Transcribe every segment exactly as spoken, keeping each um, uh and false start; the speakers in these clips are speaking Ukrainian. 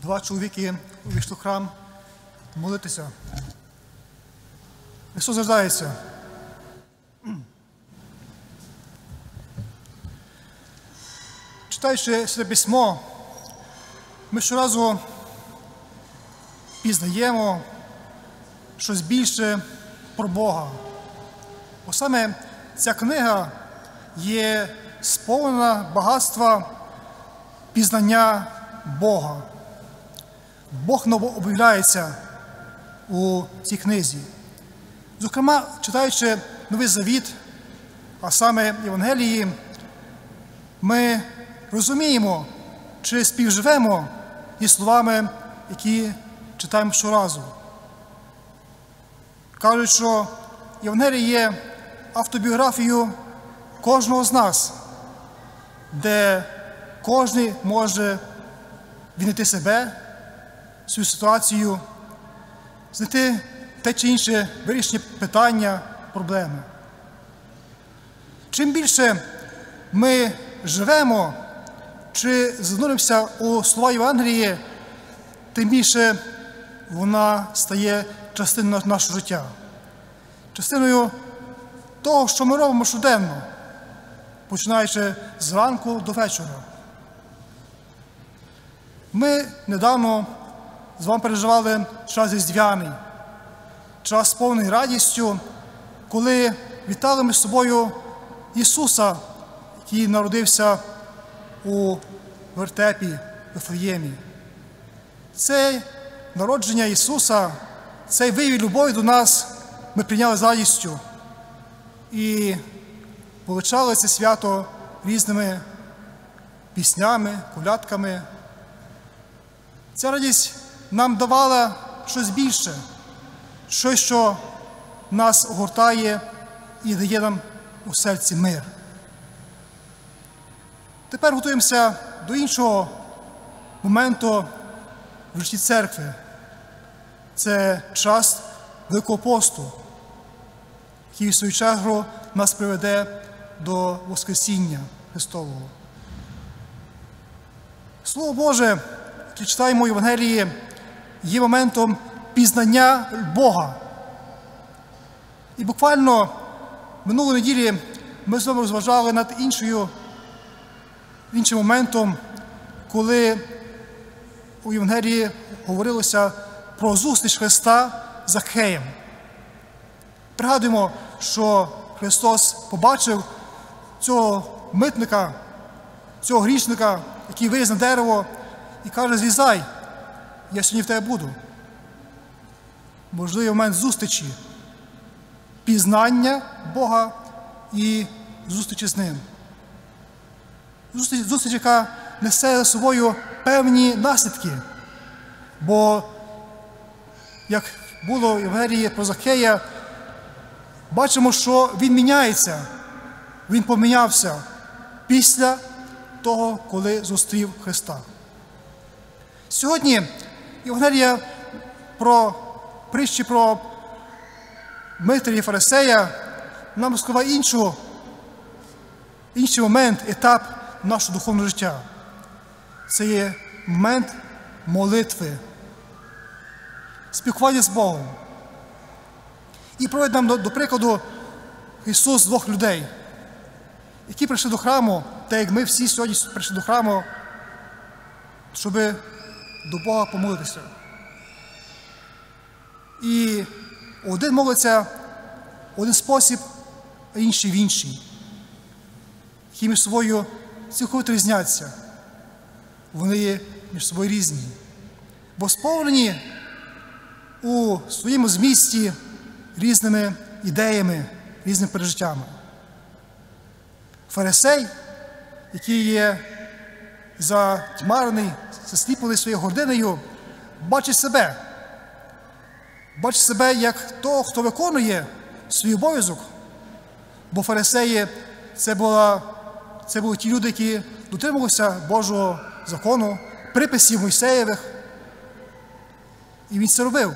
Два чоловіки увійшли в храм молитися. Христос рождається. Читаючи Святе Письмо, ми щоразу пізнаємо щось більше про Бога. Бо саме ця книга є сповнена багатства пізнання Бога. Бог об'являється у цій книзі. Зокрема, читаючи Новий Завіт, а саме Євангелії, ми розуміємо, чи співживемо із словами, які читаємо щоразу. Кажуть, що Євангеліє є автобіографією кожного з нас, де кожен може віднайти себе, свою ситуацію, знайти те чи інше вирішення питання, проблеми. Чим більше ми живемо чи зануримося у слова Євангелії, тим більше вона стає частиною нашого життя. Частиною того, що ми робимо щоденно, починаючи зранку до вечора. Ми недавно з вами переживали час різдвяний, час сповнений радістю, коли вітали ми з собою Ісуса, який народився у вертепі в Вифлеємі. Це народження Ісуса, цей вияв любові до нас ми прийняли з радістю і величали це свято різними піснями, колядками. Ця радість нам давала щось більше, щось, що нас огортає і дає нам у серці мир. Тепер готуємося до іншого моменту в житті церкви. Це час Великого посту, який в свою чергу нас приведе до Воскресіння Христового. Слово Боже, яке читаємо в Євангелії, є моментом пізнання Бога. І буквально минулої неділі ми з вами розважали над іншою, іншим моментом, коли у Євангелії говорилося про зустріч Христа з Закхеєм. Пригадуємо, що Христос побачив цього митника, цього грішника, який виліз на дерево і каже: «Злізай, я сьогодні в тебе буду». Можливий момент зустрічі, пізнання Бога і зустрічі з Ним. Зустріч, зустріч, яка несе за собою певні наслідки. Бо, як було в Євангелії про Закхея, бачимо, що він міняється, він помінявся після того, коли зустрів Христа. Сьогодні Євангелія про притчі про митаря і фарисея нам розкриває іншу, інший момент, етап нашого духовного життя. Це є момент молитви, спілкування з Богом. І проводить нам, до, до прикладу, Ісус двох людей, які прийшли до храму, так як ми всі сьогодні прийшли до храму, щоб до Бога помолитися. І один молиться в один спосіб, а інший в інший, які між собою цілковито різняться. Вони є між собою різні, бо сповнені у своєму змісті різними ідеями, різними пережиттями. Фарисей, який є затьмарений, засліплений своєю гординою, бачить себе. Бачить себе як того, хто виконує свій обов'язок. Бо фарисеї – це, була, це були ті люди, які дотримувалися Божого закону, приписів Мойсеєвих. І він це робив.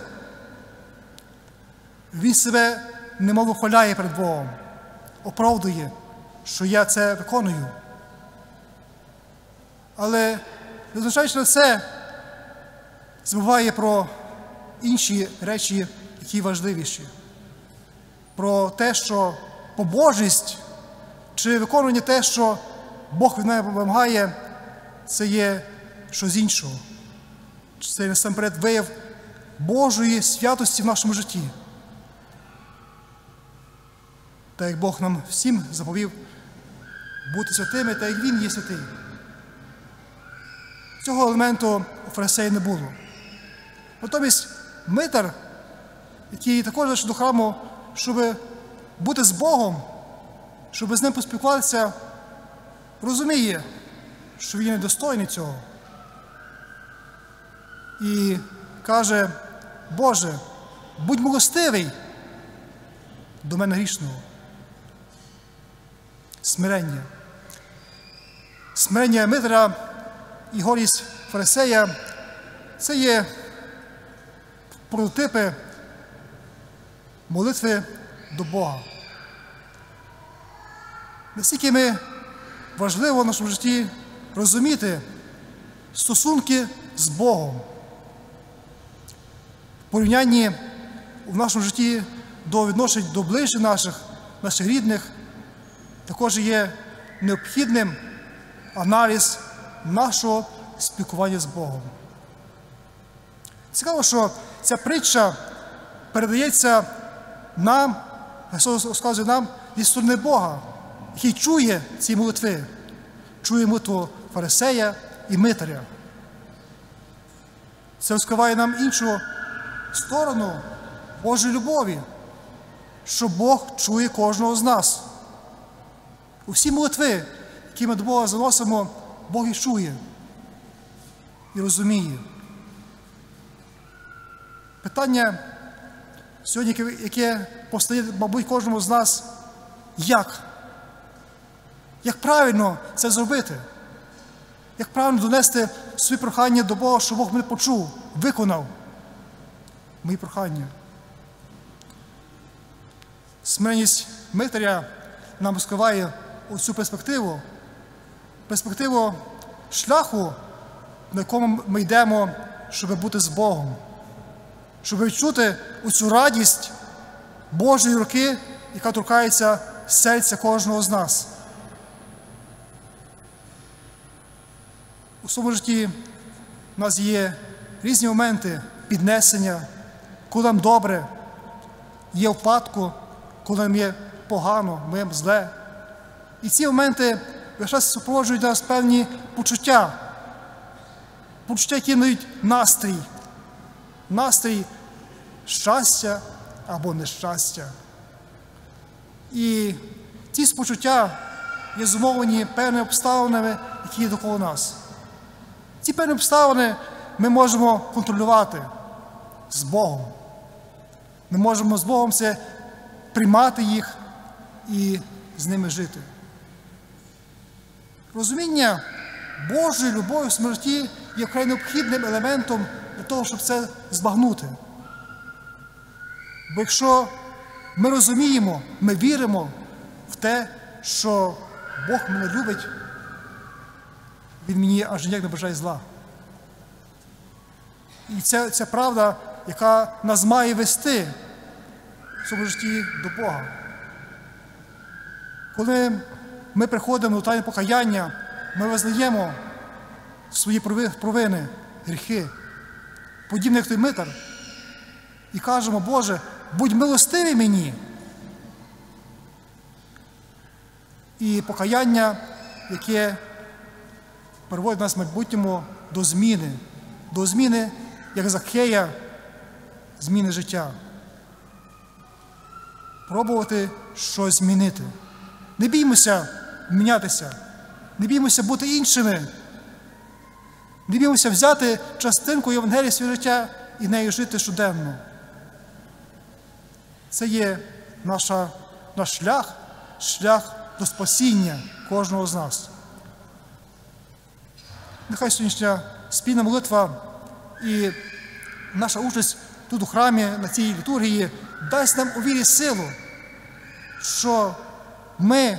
Він себе немов вихваляє перед Богом, оправдує, що я це виконую. Але, незважаючи на це, забуває про інші речі, які важливіші. Про те, що побожність чи виконування те, що Бог від мене вимагає, це є щось іншого. Це насамперед вияв Божої святості в нашому житті. Так як Бог нам всім заповів бути святими, так як Він є святий. Цього елементу у фарисеїв не було. Натомість митар, який також зайшов до храму, щоб бути з Богом, щоб з ним поспілкуватися, розуміє, що він недостойний цього. І каже: Боже, будь милостивий до мене грішного. Смирення. Смирення митаря і гордість фарисея – це є прототипи молитви до Бога. Наскільки ми важливо в нашому житті розуміти стосунки з Богом. В порівнянні в нашому житті до відношень до ближчих наших, наших рідних, також є необхідним аналіз нашого спілкування з Богом. Цікаво, що ця притча передається нам, Христос розказує нам зі сторони Бога, який чує ці молитви, чує молитву фарисея і митаря. Це розкриває нам іншу сторону Божої любові, що Бог чує кожного з нас. Усі молитви, які ми до Бога заносимо, Бог їх чує і розуміє. Питання сьогодні, яке постає, мабуть, кожному з нас: як? Як правильно це зробити? Як правильно донести свої прохання до Бога, щоб Бог мене почув, виконав мої прохання? Смиренність митаря нам розкриває оцю перспективу, перспективу шляху, на якому ми йдемо, щоб бути з Богом, щоб відчути оцю радість Божої руки, яка торкається серця кожного з нас. У своєму житті у нас є різні моменти піднесення, коли нам добре, є впадку, коли нам є погано, ми є зле. І ці моменти весь час супроводжують нас певні почуття, почуття, які дають настрій, настрій щастя або нещастя. І ці спочуття є зумовлені певними обставинами, які є довкола нас. Ці певні обставини ми можемо контролювати з Богом. Ми можемо з Богом це приймати їх і з ними жити. Розуміння Божої любові в смерті є вкрай необхідним елементом для того, щоб це збагнути. Бо якщо ми розуміємо, ми віримо в те, що Бог мене любить, Він мені аж ніяк не бажає зла. І це, це правда, яка нас має вести в цьому житті до Бога. Коли ми приходимо до тайне покаяння, ми визнаємо свої провини, гріхи, подібно як той митар, і кажемо: Боже, будь милостивий мені. І покаяння, яке приводить нас в майбутньому до зміни, до зміни, як Закхея, зміни життя. Пробувати щось змінити. Не біймося мінятися, не біймося бути іншими, не біймося взяти частинку Євангелія в своє життя і нею жити щоденно. Це є наша, наш шлях, шлях до спасіння кожного з нас. Нехай сьогоднішня спільна молитва і наша участь тут у храмі, на цій літургії, дасть нам у вірі силу, що ми,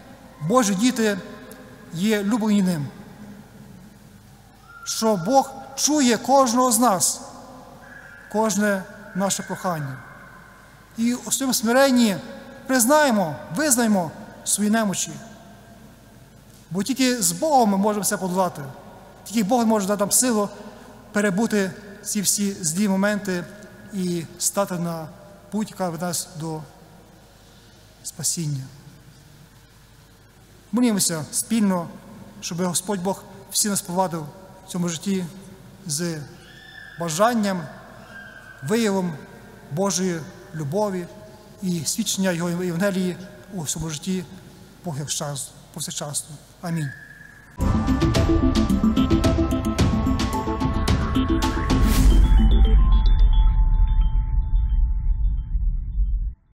Божі діти, є люблені ним. Що Бог чує кожного з нас, кожне наше прохання. І у своєму смиренні признаємо, визнаємо свої немочі. Бо тільки з Богом ми можемо все подолати. Тільки Бог може дати нам силу перебути ці всі злі моменти і стати на путь, яка веде нас до спасіння. Молімося спільно, щоб Господь Бог всі нас провадив в цьому житті з бажанням, виявом Божої любові і свідчення Його Євангелії у своєму житті повсякчасно. Амінь.